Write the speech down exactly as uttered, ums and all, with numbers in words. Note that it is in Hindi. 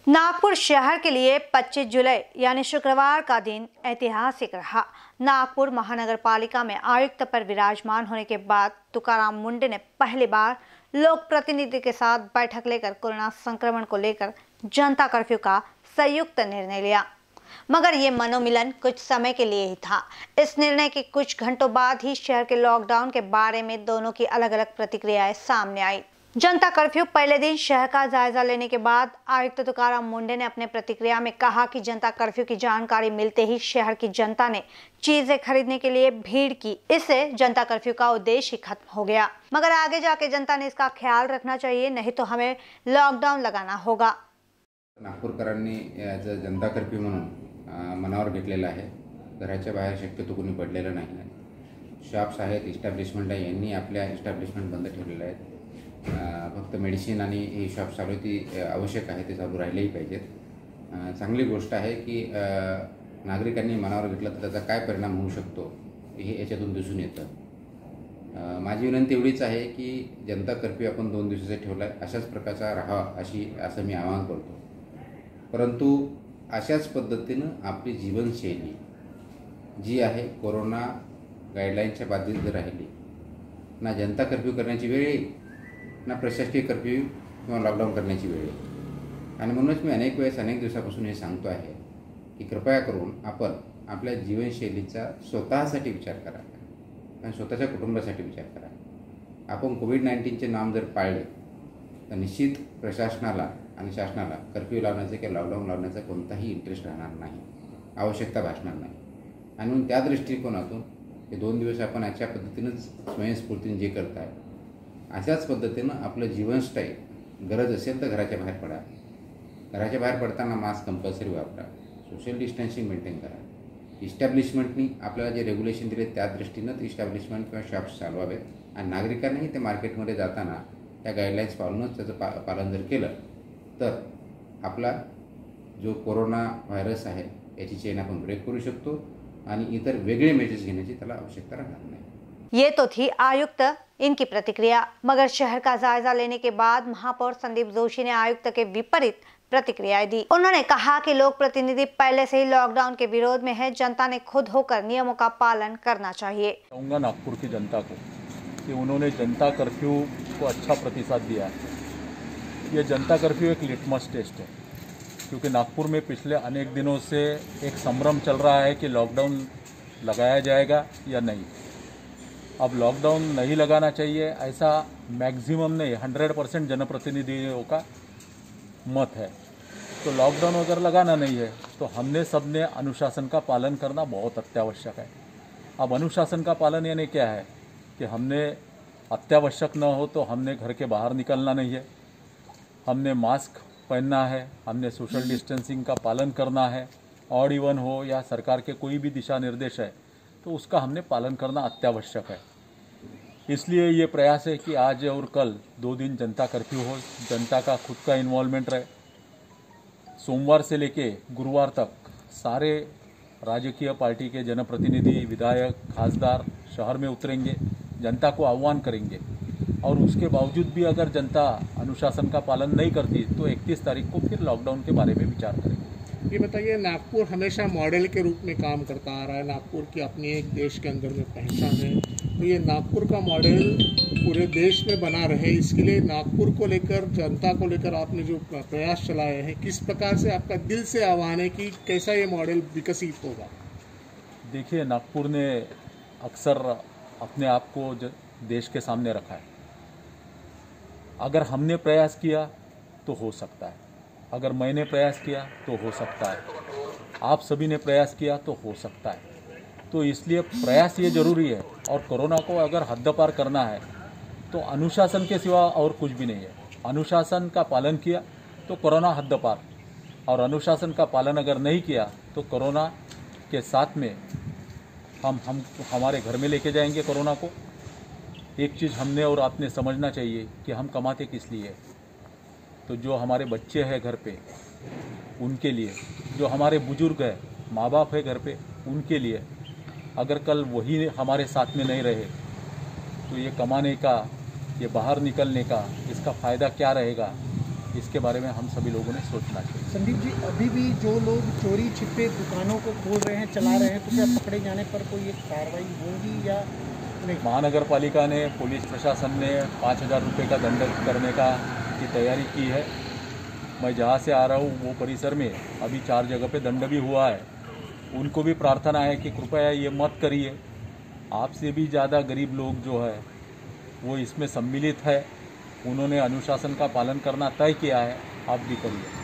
नागपुर शहर के लिए पच्चीस जुलाई यानी शुक्रवार का दिन ऐतिहासिक रहा। नागपुर महानगर पालिका में आयुक्त पर विराजमान होने के बाद तुकाराम मुंडे ने पहली बार लोक प्रतिनिधि के साथ बैठक लेकर कोरोना संक्रमण को लेकर जनता कर्फ्यू का संयुक्त निर्णय लिया। मगर ये मनोमिलन कुछ समय के लिए ही था। इस निर्णय के कुछ घंटों बाद ही शहर के लॉकडाउन के बारे में दोनों की अलग अलग प्रतिक्रियाएं सामने आई। जनता कर्फ्यू पहले दिन शहर का जायजा लेने के बाद आयुक्त तुकाराम मुंडे ने अपने प्रतिक्रिया में कहा कि जनता कर्फ्यू की जानकारी मिलते ही शहर की जनता ने चीजें खरीदने के लिए भीड़ की। इससे जनता कर्फ्यू का उद्देश्य ही खत्म हो गया। मगर आगे जाके जनता ने इसका ख्याल रखना चाहिए, नहीं तो हमें लॉकडाउन लगाना होगा। नागपूरकरांनी याचा जनता कर्फ्यू म्हणून मनावर घेतलेला आहे। घराच्या बाहेर शक्यतो कोणी पडलेलं नाही। शॉप्स आहेत, इस्टॅब्लिशमेंट आहे, यांनी आपल्या इस्टॅब्लिशमेंट बंद ठेवलेले आहेत। फक्त मेडिसिन आणि ही शॉप चालू ती आवश्यक आहे, ते चालू राहिलेही पाहिजेत। चांगली गोष्ट आहे की नागरिकांनी मनावर घेतलं तर त्याचा काय परिणाम होऊ शकतो हे याच्यातून दिसून येतं। माझी विनंती एवढीच आहे की जनता कर्फ्यू आपण दोन दिवसाचा ठेवला आहे, अशाच प्रकारचा राहावा अशी असं मी आवाहन करतो। परंतु अशाच पद्धतीनं आपली जीवनशैली जी आहे कोरोना गाईडलाईनच्या बाधित जर राहिली ना जनता कर्फ्यू करण्याची वेळ येईल ना प्रशासकीय कर्फ्यू किंवा लॉकडाऊन करण्याची वेळ येईल। आणि म्हणूनच मी अनेक वेळेस अनेक दिवसापासून हे सांगतो आहे की कृपया करून आपण आपल्या जीवनशैलीचा स्वतःसाठी विचार करा आणि स्वतःच्या कुटुंबासाठी विचार करा। आपण कोविड नाईन्टीनचे नाम जर पाळले तर निश्चित प्रशासनाला आणि शासनाला कर्फ्यू लावण्याचा किंवा लॉकडाऊन लावण्याचा कोणताही इंटरेस्ट राहणार नाही, आवश्यकता भासणार नाही। आणि म्हणून त्या दृष्टिकोनातून हे दोन दिवस आपण अशा पद्धतीनंच स्वयंस्फूर्तीने जे करताय अशाच पद्धतीनं आपलं जीवनस्टाईल, गरज असेल तर घराच्या बाहेर पडा, घराच्या बाहेर पडताना मास्क कंपल्सरी वापरा, सोशल डिस्टन्सिंग मेंटेन करा। इस्टॅब्लिशमेंटनी आपल्याला जे रेग्युलेशन दिले त्या दृष्टीनं इस्टॅब्लिशमेंट किंवा शॉप्स चालवावेत आणि नागरिकांनाही ते मार्केटमध्ये जाताना त्या गाईडलाईन्स पाळूनच त्याचं पा पालन जर केलं तर आपला जो कोरोना व्हायरस आहे याची चेन आपण ब्रेक करू शकतो आणि इतर वेगळे मेजर्स घेण्याची त्याला आवश्यकता राहणार नाही। ये तो थी आयुक्त इनकी प्रतिक्रिया। मगर शहर का जायजा लेने के बाद महापौर संदीप जोशी ने आयुक्त के विपरीत प्रतिक्रियाएं दी। उन्होंने कहा कि लोक प्रतिनिधि पहले से ही लॉकडाउन के विरोध में है, जनता ने खुद होकर नियमों का पालन करना चाहिए। कहूँगा नागपुर की जनता को कि उन्होंने जनता कर्फ्यू को अच्छा प्रतिसाद दिया है। ये जनता कर्फ्यू एक लिटमस टेस्ट है, क्योंकि नागपुर में पिछले अनेक दिनों से एक संभ्रम चल रहा है कि लॉकडाउन लगाया जाएगा या नहीं। अब लॉकडाउन नहीं लगाना चाहिए ऐसा मैक्सिमम नहीं, हंड्रेड परसेंट जनप्रतिनिधियों का मत है। तो लॉकडाउन अगर लगाना नहीं है तो हमने सबने अनुशासन का पालन करना बहुत अत्यावश्यक है। अब अनुशासन का पालन यानी क्या है कि हमने अत्यावश्यक न हो तो हमने घर के बाहर निकलना नहीं है, हमने मास्क पहनना है, हमने सोशल डिस्टेंसिंग का पालन करना है। ऑड इवन हो या सरकार के कोई भी दिशा निर्देश है तो उसका हमने पालन करना अत्यावश्यक है। इसलिए ये प्रयास है कि आज और कल दो दिन जनता कर्फ्यू हो, जनता का खुद का इन्वॉल्वमेंट रहे। सोमवार से लेके गुरुवार तक सारे राजकीय पार्टी के जनप्रतिनिधि, विधायक, खासदार शहर में उतरेंगे, जनता को आह्वान करेंगे और उसके बावजूद भी अगर जनता अनुशासन का पालन नहीं करती तो इकतीस तारीख को फिर लॉकडाउन के बारे में विचार करेंगे। ये बताइए, नागपुर हमेशा मॉडल के रूप में काम करता आ रहा है, नागपुर की अपनी एक देश के अंदर में पहचान है, तो ये नागपुर का मॉडल पूरे देश में बना रहे, इसके लिए नागपुर को लेकर, जनता को लेकर आपने जो प्रयास चलाए हैं, किस प्रकार से आपका दिल से आह्वान है कि कैसा ये मॉडल विकसित होगा? देखिए, नागपुर ने अक्सर अपने आप को देश के सामने रखा है। अगर हमने प्रयास किया तो हो सकता है, अगर मैंने प्रयास किया तो हो सकता है, आप सभी ने प्रयास किया तो हो सकता है। तो इसलिए प्रयास ये जरूरी है। और कोरोना को अगर हद पार करना है तो अनुशासन के सिवा और कुछ भी नहीं है। अनुशासन का पालन किया तो कोरोना हद पार, और अनुशासन का पालन अगर नहीं किया तो कोरोना के साथ में हम हम हमारे घर में लेके जाएंगे कोरोना को। एक चीज़ हमने और आपने समझना चाहिए कि हम कमाते किस लिए, तो जो हमारे बच्चे हैं घर पे उनके लिए, जो हमारे बुजुर्ग हैं, माँ बाप है घर पे उनके लिए। अगर कल वही हमारे साथ में नहीं रहे तो ये कमाने का, ये बाहर निकलने का, इसका फ़ायदा क्या रहेगा, इसके बारे में हम सभी लोगों ने सोचना चाहिए। संदीप जी, अभी भी जो लोग चोरी छिपे दुकानों को खोल रहे हैं, चला रहे हैं, तो क्या पकड़े जाने पर कोई एक कार्रवाई होगी या नहीं? महानगर पालिका ने, पुलिस प्रशासन ने पाँच हज़ार रुपये का दंड करने का की तैयारी की है। मैं जहाँ से आ रहा हूँ वो परिसर में अभी चार जगह पे दंड भी हुआ है। उनको भी प्रार्थना है कि कृपया ये मत करिए। आपसे भी ज़्यादा गरीब लोग जो है वो इसमें सम्मिलित है, उन्होंने अनुशासन का पालन करना तय किया है, आप भी करिए।